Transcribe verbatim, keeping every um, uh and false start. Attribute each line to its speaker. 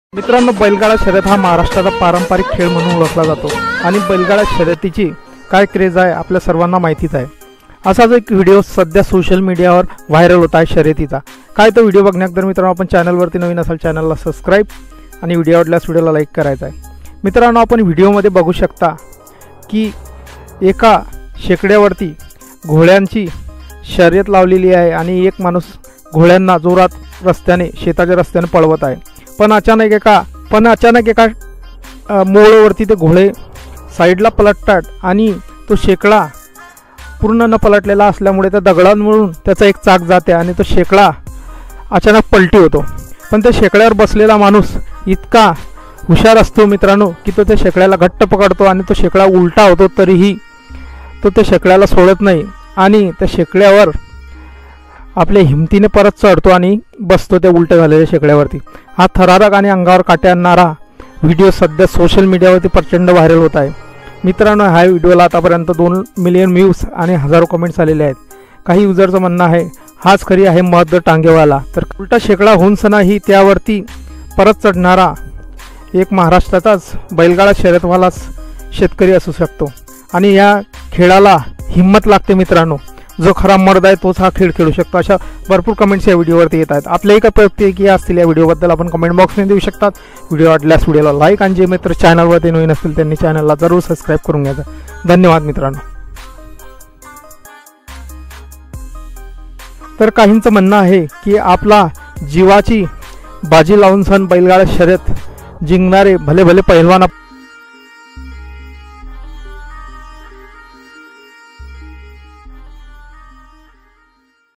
Speaker 1: मित्रांनो, बैलगाडा शर्यत हा महाराष्ट्राचा पारंपरिक खेळ म्हणून ओळखला जातो आणि बैलगाडा शर्यतीची काय क्रेज आहे आपल्या सर्वांना माहितीच आहे। असाच एक व्हिडिओ सध्या सोशल मीडियावर व्हायरल होत आहे शर्यतीचा। काय तो व्हिडिओ बघण्याकरता मित्रांनो आपण चॅनलवरती नवीन असाल चॅनलला सबस्क्राईब आणि व्हिडिओ आवडल्यास व्हिडिओला लाईक करायचा आहे। मित्रांनो, आपण व्हिडिओमध्ये बघू शकता की एका शेकड्यावरती घोड्यांची शर्यत लावलेली आहे आणि एक माणूस घोड्यांना जोरात रस्त्याने शेताच्या रस्त्याने पळवत आहे। पण अचानक एका पण अचानक एका मोळवरती ते घोडे साईडला पलटतात आणि तो शेकडा पूर्ण न पलटलेला असल्यामुळे त्या दगडांवरून त्याचा एक चाक जाते आणि तो शेकडा अचानक पलटी होतो। पण त्या शेकड्यावर बसलेला माणूस इतका हुशार असतो मित्रांनो की तो त्या शेकड्याला घट्ट पकडतो आणि तो शेकडा उलटा होतो तरीही तो त्या शेकड्याला सोडत नाही आणि त्या शेकड्यावर आपल्या हिमतीने परत चढतो आणि बसतो त्या उलट झालेल्या शेकड्यावरती। हा थरारक आणि अंगावर काटे आणणारा व्हिडिओ सध्या सोशल मीडियावरती प्रचंड व्हायरल होत आहे। मित्रांनो, ह्या व्हिडिओला आतापर्यंत दोन मिलियन व्ह्यूज आणि हजारो कमेंट्स आलेले आहेत। काही युजरचं म्हणणं आहे हाच खरी आहे मध टांगेवाला, तर उलटा शेकडा होऊनसनाही त्यावरती परत चढणारा एक महाराष्ट्राचाच बैलगाडा शर्यतवालाच शेतकरी असू शकतो आणि या खेळाला हिम्मत लागते मित्रांनो। जो खरा मर्द आहे तोच हा खेळ खेळू शकतो। अशा भरपूर कमेंट्स या व्हिडिओवरती येत आहेत। आपल्याही काही प्रतिक्रिया असतील या व्हिडिओबद्दल आपण कमेंट बॉक्समध्ये देऊ शकतात। व्हिडिओ आवडल्यास व्हिडिओला लाईक आणि जे मित्र चॅनलवरती नवीन असतील त्यांनी चॅनलला जरूर सबस्क्राईब करून घ्यायचं। धन्यवाद मित्रांनो। तर काहींचं म्हणणं आहे की आपला जीवाची बाजी लावून सण बैलगाडा शर्यत जिंकणारे भले भले पैलवान